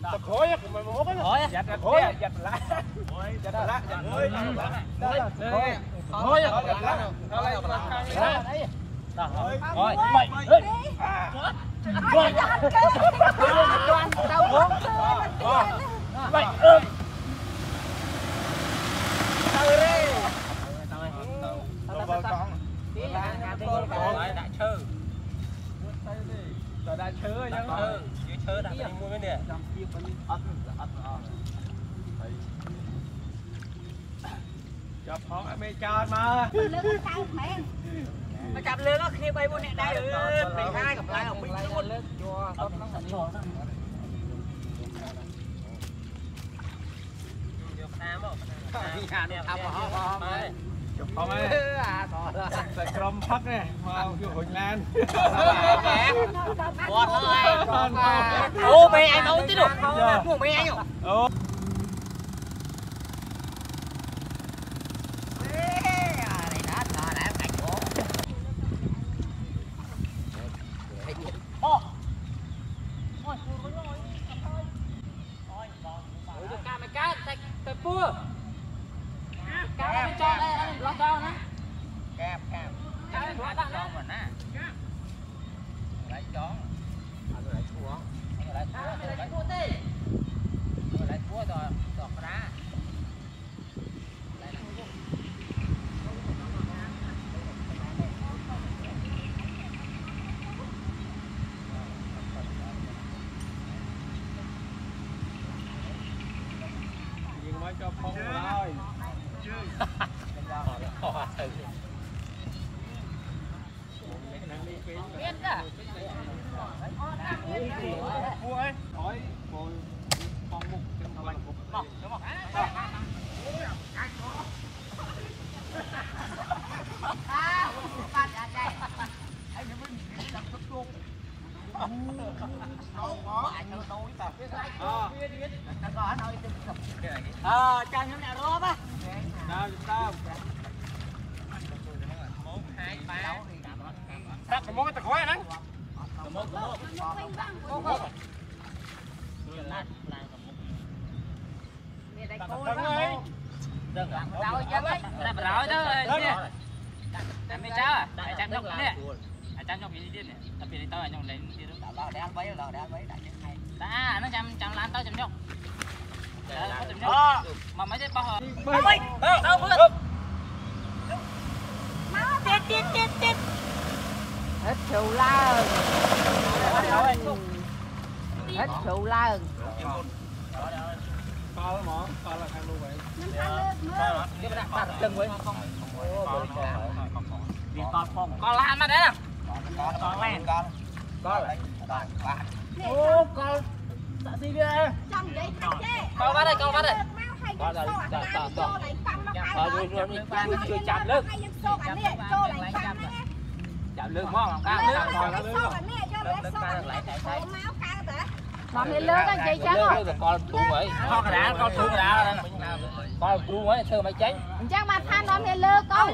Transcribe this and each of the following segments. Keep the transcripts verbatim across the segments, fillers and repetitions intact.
Tập khối á, mình một cái khối á, giặt khối, giặt lá, giặt lá, giặt khối, khối á, giặt lá, rồi, mày, ơi, rồi, tao uống, mày ơi, tao đi, tao tao tao, tí là nhà tôi còn đại chư, đại đại chư ấy chứ. Chớ đã đi mua cái này. Chọc họ mày cho mà. Mà chặt lươn nó khi bay vô nè đây được. Mày hai gặp lại ông mình luôn. Chụp không ấy. Tại Crom Park này, mà vô Hội Lan. Bọt thôi. Ô mày anh đâu tí được. Mua mày anh không? Ồ. Kẹp kẹp. Kẹp nó đặt cho mình á. Lấy chó. Anh lấy cua. Anh lấy cua, anh lấy cua đi. Anh lấy cua rồi, đọt đá. Lấy này. Nhưng mới cho phong rồi. Biết à? Cua ấy, hỏi ngồi phong mục trên mặt cục. Mọc, nó mọc. À, phát ra đây. Anh nó mình làm thức luôn. Đâu có anh nó tối ta. Ờ. Nó có nói tin sập. Ờ, chân nó nào đó ba. Nào chúng ta. một hai ba. Tắt cái món cái tật khói đấy. Một một. Một. Đừng làm đâu chứ ấy. Làm rồi đó. Làm đi cháu. Đại trang nhóc nè. Đại trang nhóc gì đi nè. Tập đi tới nhóc lên đi đó. Đó để ăn bấy rồi, để ăn bấy đại nhất hay. Đã nó chăm chăm lan tới chăm nhóc. Mà mấy cái bao mày đâu bước chết chết chết chết hết sù la hết sù la Co cái mỏ, co là ăn luôn vậy. cái đặt đặt chân với đi con phong con lan mà đấy nè con lan con con ô con tạ gì kia con bắt đây con bắt đây con là tạ tạ tạ ờ rồi rồi rồi chưa chạm lưng chạm lưng mò cao mắm lên lươn anh chị trắng rồi con thú ấy con đá con thú đá đây nè con thú ấy thưa mày tránh chắc mà than non lên lươn con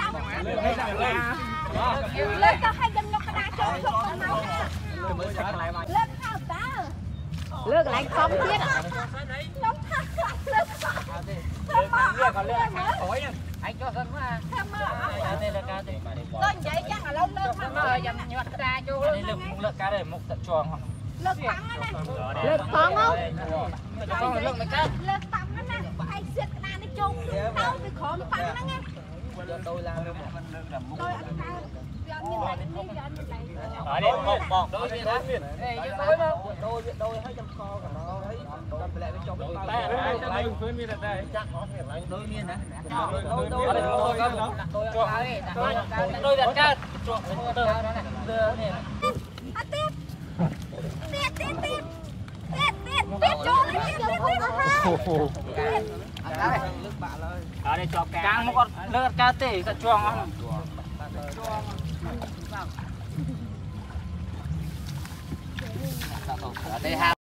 lươn tao hay dân nó đá trốn trốn máu lươn sao ta lươn lại không biết nó thắt lươn lươn còn lươn khói nha anh cho dân mà đây là cá đây con vậy chắc là lâu lươn mà dầm nhọt ra cho đây lươn lươn cá đây một tận chuồng không lươn tắm á nè lươn tắm không con là lươn mấy cá lươn tắm á nè hay xịt cái này nó chung tao bị khóm tắm đó nghe tôi làm tôi ăn cá như này như này ở đây một bọt đôi viên đó đôi mà đôi đôi thấy trong kho cả nó thấy làm lại bên trong tay Đây khuyến miên là đây. chắc có thể lấy đôi miên đấy đôi đôi đôi đôi đôi đặt cao chuột đôi đó này đưa này à tiếp tiếp tiếp tiếp tiếp tiếp tiếp cho lấy tiếp tiếp ở đây cho cá nó còn lợn cá tỉ cả chuồng không ở đây ha